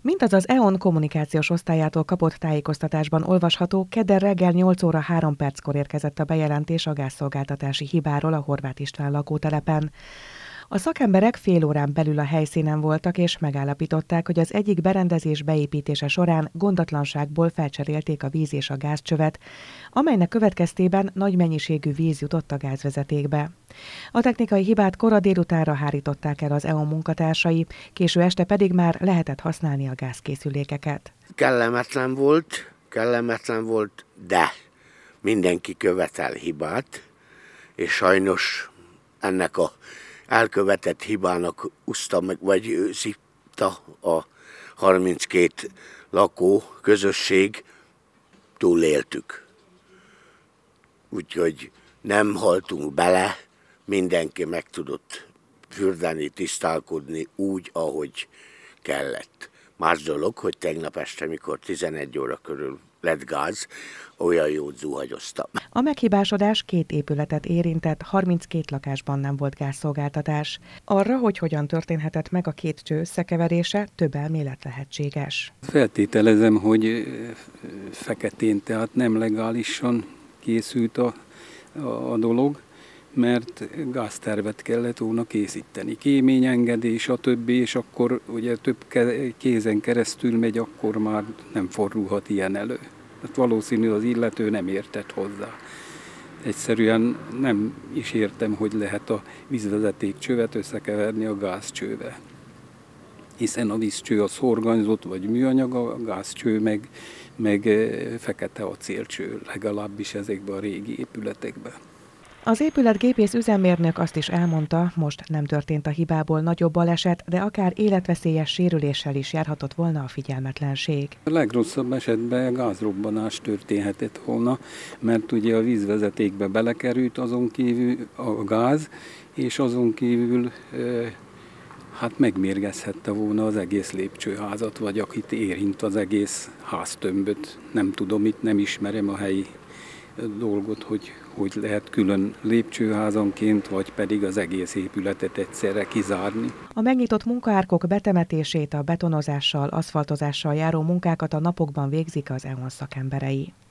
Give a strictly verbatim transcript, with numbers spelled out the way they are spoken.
Mint az az é o en kommunikációs osztályától kapott tájékoztatásban olvasható, kedden reggel nyolc óra három perckor érkezett a bejelentés a gázszolgáltatási hibáról a Horváth István lakótelepen. A szakemberek fél órán belül a helyszínen voltak és megállapították, hogy az egyik berendezés beépítése során gondatlanságból felcserélték a víz és a gázcsövet, amelynek következtében nagy mennyiségű víz jutott a gázvezetékbe. A technikai hibát kora délutánra hárították el az é o en munkatársai, késő este pedig már lehetett használni a gázkészülékeket. Kellemetlen volt, kellemetlen volt, de mindenki követel hibát, és sajnos ennek a elkövetett hibának úszta meg, vagy szívta a harminckét lakó közösség, túléltük. Úgyhogy nem haltunk bele, mindenki meg tudott fürdeni, tisztálkodni úgy, ahogy kellett. Más dolog, hogy tegnap este, mikor tizenegy óra körül lett gáz, olyan jót zuhagyoztam. A meghibásodás két épületet érintett, harminckét lakásban nem volt gázszolgáltatás. Arra, hogy hogyan történhetett meg a két cső összekeverése, több elmélet lehetséges. Feltételezem, hogy feketén, tehát nem legálisan készült a, a dolog, mert gáztervet kellett volna készíteni. Kéményengedély, stb. És akkor ugye több kézen keresztül megy, akkor már nem fordulhat ilyen elő. Tehát valószínű az illető nem értett hozzá. Egyszerűen nem is értem, hogy lehet a vízvezeték csövet összekeverni a gázcsővel. Hiszen a vízcső az horganyzott vagy műanyag, a gázcső meg, meg fekete acélcső, legalábbis ezekben a régi épületekben. Az épületgépész üzemmérnök azt is elmondta, most nem történt a hibából nagyobb baleset, de akár életveszélyes sérüléssel is járhatott volna a figyelmetlenség. A legrosszabb esetben gázrobbanás történhetett volna, mert ugye a vízvezetékbe belekerült azon kívül a gáz, és azon kívül hát megmérgezhette volna az egész lépcsőházat, vagy akit érint az egész háztömböt. Nem tudom, itt nem ismerem a helyi dolgot, hogy, hogy lehet külön lépcsőházanként, vagy pedig az egész épületet egyszerre kizárni. A megnyitott munkaárkok betemetését, a betonozással, aszfaltozással járó munkákat a napokban végzik az é o en szakemberei.